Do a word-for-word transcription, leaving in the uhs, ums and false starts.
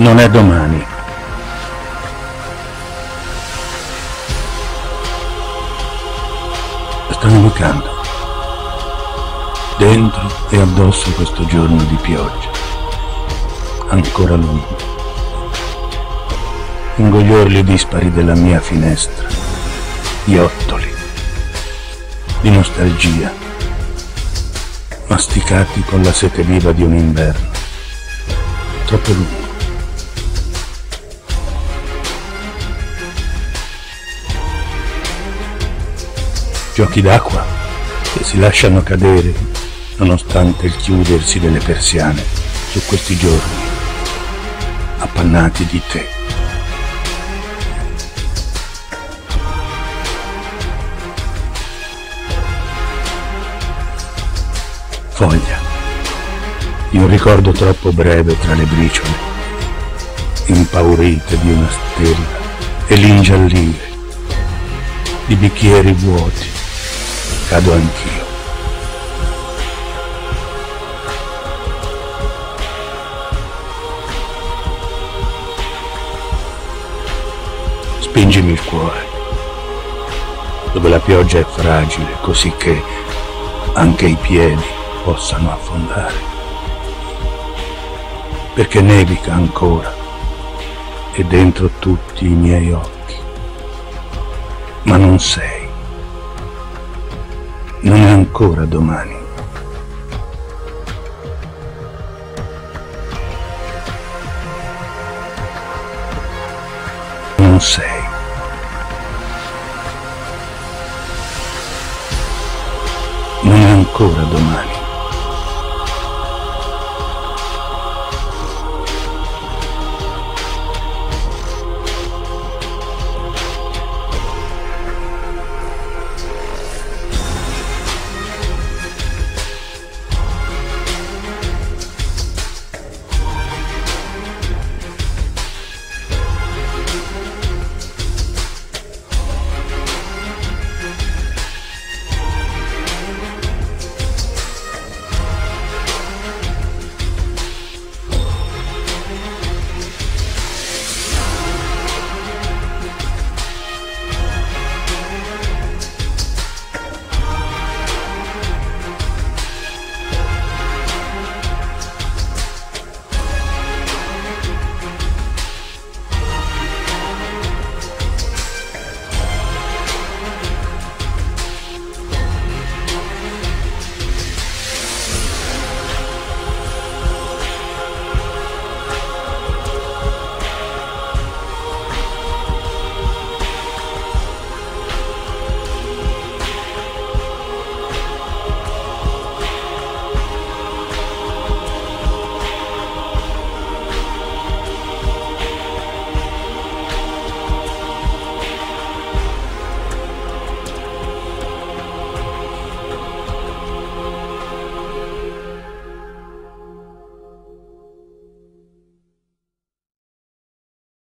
Non è domani. Sta nevicando. Dentro e addosso questo giorno di pioggia. Ancora lungo. Lungo gli orli dispari della mia finestra. Iottoli. Di nostalgia. Masticati con la sete viva di un inverno. Troppo lungo. Giochi d'acqua che si lasciano cadere nonostante il chiudersi delle persiane su questi giorni, appannati di te. Foglia, di un ricordo troppo breve tra le briciole, impaurite di una stella, e l'ingiallire di bicchieri vuoti. Cado anch'io. Spingimi il cuore, dove la pioggia è fragile, così che anche i piedi possano affondare. Perché nevica ancora, e dentro tutti i miei occhi. Ma non sei. Non è ancora domani. Non sei. Non è ancora domani.